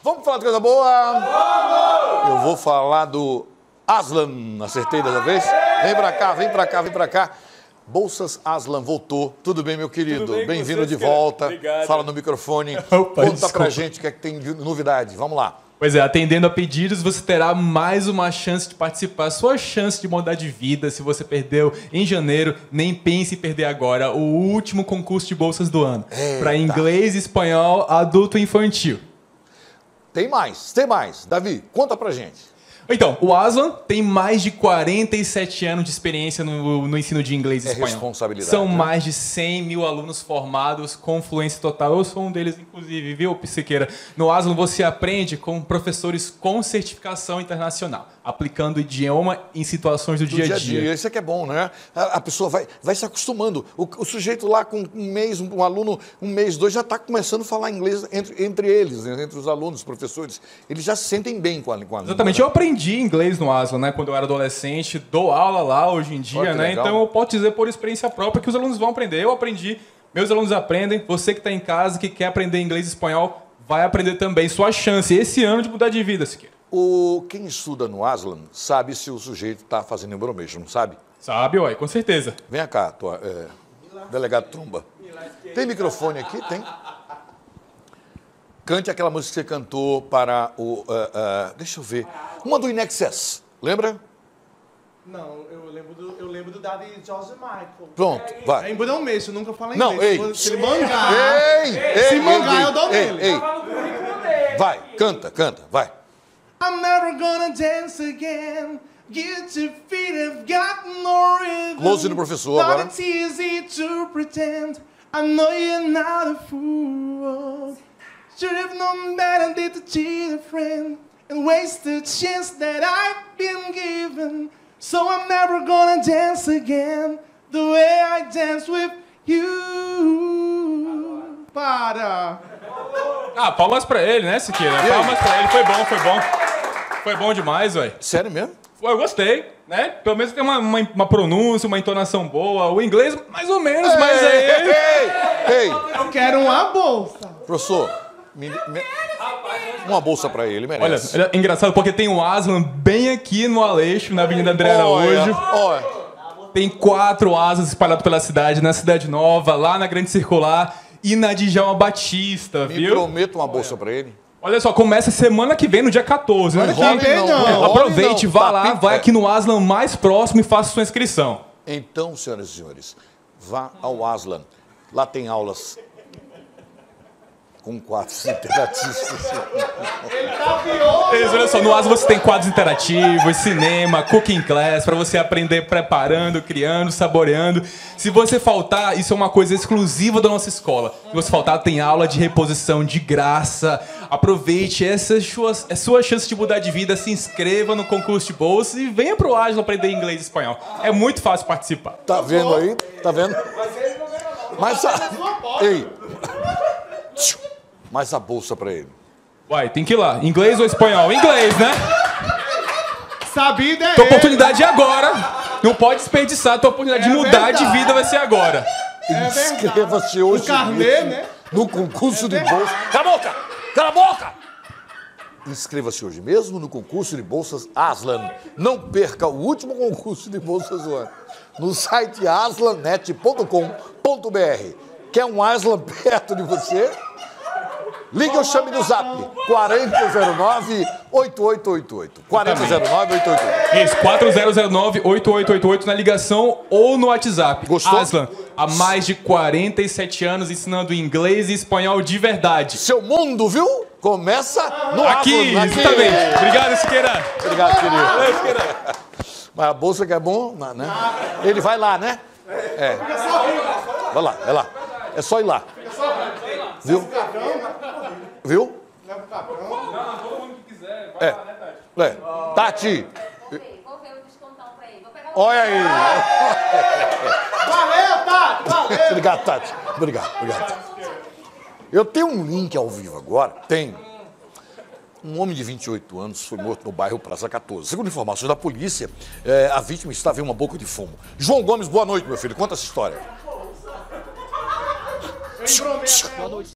Vamos falar de coisa boa? Vamos! Eu vou falar do Aslan, acertei dessa vez? Vem pra cá, vem pra cá, vem pra cá. Bolsas Aslan voltou. Tudo bem, meu querido? Bem-vindo de volta. Obrigado. Fala no microfone. Opa, Conta pra gente o que é que tem de novidade. Vamos lá. Pois é, atendendo a pedidos, você terá mais uma chance de participar. Sua chance de mudar de vida, se você perdeu em janeiro, nem pense em perder agora. O último concurso de bolsas do ano. Para inglês, espanhol, adulto e infantil. Tem mais, tem mais. Davi, conta pra gente. Então, o Aslan tem mais de 47 anos de experiência no ensino de inglês e espanhol. Responsabilidade. São mais de 100 mil alunos formados com fluência total. Eu sou um deles, inclusive, viu, Psiqueira? No Aslan você aprende com professores com certificação internacional, aplicando o idioma em situações do dia a dia. Isso é que é bom, né? A pessoa vai se acostumando. O sujeito lá com um mês, um aluno, um mês, dois, já está começando a falar inglês entre eles, né? Entre os alunos, os professores. Eles já se sentem bem com a língua. Exatamente. Eu aprendi inglês no Aslan, né? Quando eu era adolescente, dou aula lá hoje em dia, né? Legal. Então eu posso dizer por experiência própria que os alunos vão aprender. Eu aprendi, meus alunos aprendem. Você que está em casa, que quer aprender inglês e espanhol, vai aprender também. Sua chance esse ano de mudar de vida, Siqueira. Quem estuda no Aslan sabe se o sujeito está fazendo embromation, não sabe? Sabe, ué, com certeza. Vem cá, delegado Trumba. Tem microfone aqui? Tem? Cante aquela música que você cantou para o... deixa eu ver. Uma do In Excess, lembra? Não, eu lembro do Daddy George Michael. Pronto, vai. É embromation, eu nunca falei Não, inglês. ei. Se ele mangar, Se mangar, eu dou nele. Vai, canta, vai. I'm never gonna dance again. Get your feet have got no rhythm. Close no professor Thought agora. it's easy to pretend. I know you're not a fool. Should have known better than to cheat a friend and waste the chance that I've been given. So I'm never gonna dance again the way I dance with you. Para! Ah, palmas pra ele, né, Siqueira? Palmas pra ele. Foi bom. Foi bom demais, ué. Sério mesmo? Eu gostei, né? Pelo menos tem uma pronúncia, uma entonação boa. O inglês, mais ou menos, mas aí... Ei! Eu quero uma bolsa. Professor, uma bolsa pra ele, merece. Olha, é engraçado porque tem o Aslan bem aqui no Aleixo, na Avenida André Araújo. Olha. Tem 4 asas espalhados pela cidade, na Cidade Nova, lá na Grande Circular e na Djalma Batista, Me viu? prometo uma bolsa pra ele. Olha só, começa semana que vem, no dia 14. Né? Não. Aproveite, vá lá, Papita. vai aqui no Aslan mais próximo e faça sua inscrição. Então, senhoras e senhores, vá ao Aslan. Lá tem aulas com quadros interativos. Olha só, no Aslan você tem quadros interativos, cinema, cooking class, para você aprender preparando, criando, saboreando. Se você faltar, isso é uma coisa exclusiva da nossa escola. Se você faltar, tem aula de reposição de graça. Aproveite, essa é sua chance de mudar de vida. Se inscreva no concurso de bolsa e venha pro Aslan aprender inglês e espanhol. É muito fácil participar. Tá vendo aí? Tá vendo? Ei! Mais a bolsa pra ele. Uai, tem que ir lá. Inglês ou espanhol? Inglês, né? Sabida é Tua oportunidade é agora. Não pode desperdiçar. Tua oportunidade de mudar de vida vai ser agora. Inscreva-se hoje O carnê, né? no concurso de bolsa. Cala a boca! Cala a boca! Inscreva-se hoje mesmo no concurso de bolsas Aslan. Não perca o último concurso de bolsas do ano. No site aslanet.com.br. Quer um Aslan perto de você? Ligue ou chame no zap 4009-8888. 4009-8888. Isso, 4009-8888 na ligação ou no WhatsApp. Gostou? Aslan, há mais de 47 anos ensinando inglês e espanhol de verdade. Seu mundo, viu? Começa no Aqui, Aslan. exatamente. Obrigado, Siqueira. Obrigado, querido. Valeu, Siqueira. Mas a bolsa que é bom, né? Ele vai lá, né? É. Vai lá. É só ir lá. Viu? Viu? Tati. Vou ver o descontão pra ele. Vou pegar o... Olha aí. Valeu, Tati! Valeu! Obrigado, Tati. Obrigado. Eu tenho um link ao vivo agora. Tem. Um homem de 28 anos foi morto no bairro Praça 14. Segundo informações da polícia, a vítima estava em uma boca de fumo. João Gomes, boa noite, meu filho. Conta essa história. Eu prometo.